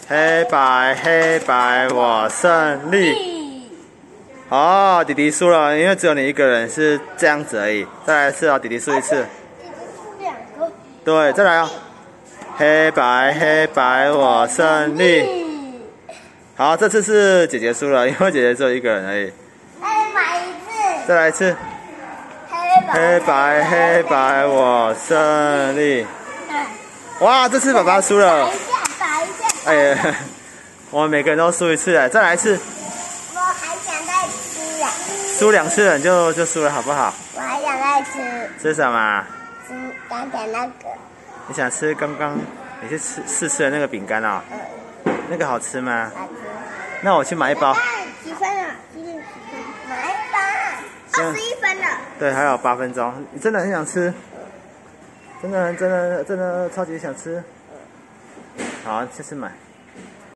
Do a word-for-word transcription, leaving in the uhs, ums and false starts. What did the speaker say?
黑白黑白，我胜利。哦，弟弟输了，因为只有你一个人是这样子而已。再来一次哦，弟弟输一次。 弟弟输两个。 对，再来哦。黑白黑白，我胜利。好，这次是姐姐输了，因为姐姐只有一个人而已。 再来一次。 再来一次。黑白黑白，我胜利。哇，这次爸爸输了。 打一下，打一下。 哎呀，我们每个人都输一次哎，再来一次。 我还想再吃啊。 输两次了就就输了，好不好？ 我还想再吃。 吃什么？ 吃刚才那个。 你想吃刚刚你去吃试吃的那个饼干哦？ 嗯。 那个好吃吗？ 好吃。 那我去买一包。 几分了？几点几分？买一包。二十一分了。 对，还有八分钟。你真的很想吃？真的真的真的超级想吃。好，下次买。